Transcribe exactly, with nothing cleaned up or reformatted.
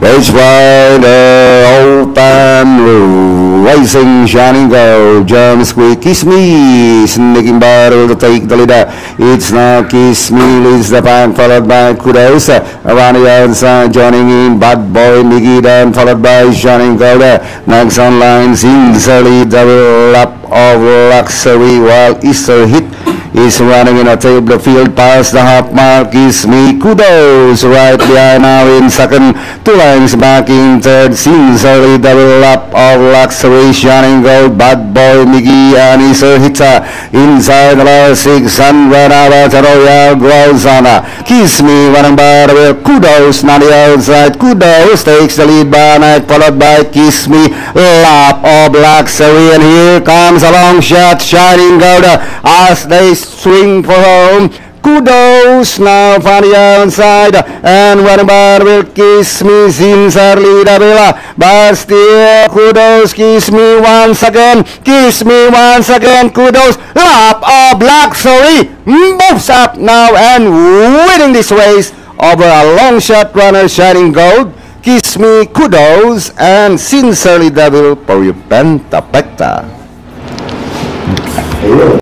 Race wide, uh, old time rule. Racing, shining gold. German squeak, kiss me. Sneaking battle to take the leader. It's now kiss me, leads the pack, followed by Kudos. Around the outside, joining in Bad Boy Miggy, then followed by Shining Gold. Next on line, Sincerely, double up of Luxury, while Easter Hit is running in a table field past the half mark. Kiss me, Kudos right behind now in second, two lines back in third. Sincerely, double up of Luxury, Shining Gold, Bad Boy Miggy, and Easter Hit inside the last six hundred hours. Royal grows on. Kiss me running by the way. Kudos on the outside. Kudos takes the lead by night, followed by Kiss Me, Lap of Luxury, and here comes a long shot, Shining Gold as they swing for home. Kudos now from the outside, and running by will Kiss Me, Sincerely double, but still Kudos, Kiss Me once again, Kiss Me once again, Kudos, Lap of Luxury moves up now and winning this race over a long shot runner, Shining Gold, Kiss Me, Kudos, and Sincerely double for your Pentapecta.